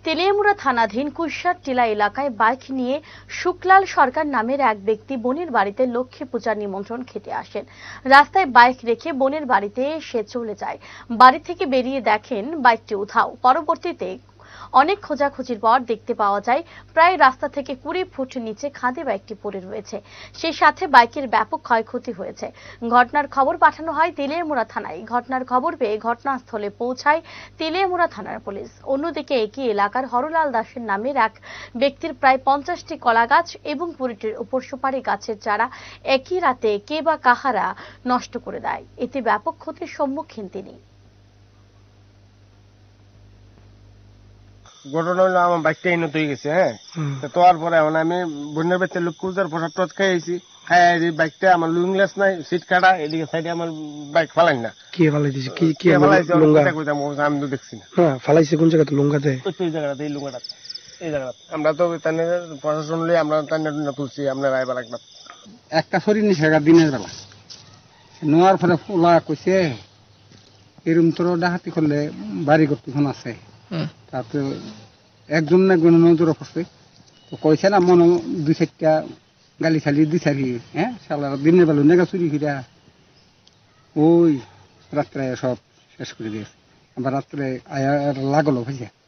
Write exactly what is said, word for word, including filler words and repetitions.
তেলিয়ামুড়া থানাধীন কুইশার টিলা এলাকায় বাইক নিয়ে শুক্লাল সরকার নামের এক ব্যক্তি বোনের বাড়িতে লক্ষ্মী পূজার নিমন্ত্রণ খেতে আসেন। রাস্তায় বাইক রেখে বোনের বাড়িতে সে চলে যায়। বাড়ি থেকে বেরিয়ে দেখেন বাইকটি উধাও। পরবর্তীতে অনেক খোঁজাখুঁজির পর দেখতে পাওয়া যায় প্রায় রাস্তা থেকে কুড়ি ফুট নিচে খাদে বাইকটি পড়ে রয়েছে। সেই সাথে বাইকের ব্যাপক ক্ষয়ক্ষতি হয়েছে। ঘটনার খবর পাঠানো হয় তেলিয়ামুড়া থানায়। ঘটনার খবর পেয়ে ঘটনাস্থলে পৌঁছায় তেলিয়ামুড়া থানার পুলিশ। অন্যদিকে একই এলাকার হরলাল দাসের নামের এক ব্যক্তির প্রায় পঞ্চাশটি কলা গাছ এবং কুড়িটির উপর সুপারি গাছের চারা একই রাতে কে বা কাহারা নষ্ট করে দেয়। এতে ব্যাপক ক্ষতির সম্মুখীন তিনি। ঘটনা হলো আমার বাইকটা এনে তৈরি গেছে। হ্যাঁ, তোয়ার পরে এখন আমি বন্যার বাচ্চা লোক কুজার প্রসাদ টচ খাইছি। খাই বাইকটা আমার লুইংলেস নাই, সিট কাটা, এদিকে সাইডে আমার বাইক ফালাই না। কে ফালাই দিছে? কি কি ফালাইছে আমি তো দেখছি না। হ্যাঁ, ফালাইছে কোন জায়গাতে? লুঙ্গাতে? ওই জায়গাতে, এই লুঙ্গাটা, এই জায়গাটা। আমরা তো প্রশাসন লিয়ে আমরা তুলছি, আমরা রায়বার একবার একটা শরীর নিছে দিনের বেলা নোয়ার পরে ফুলা কইছে এরম তোর ডাহাতি করলে বাড়ি করতে ফোন আছে। তাতে একজন না একজন নজরে পড়ছে, তো কইছে না মনে দুই চারটা গালি খালি দিছে আর কি। হ্যাঁ, সালার দিনের বেলা নেগা চুরি ফিরা ওই রাত্রে সব শেষ করে দিয়েছে। আবার রাত্রে আয়া লাগলো বুঝছে।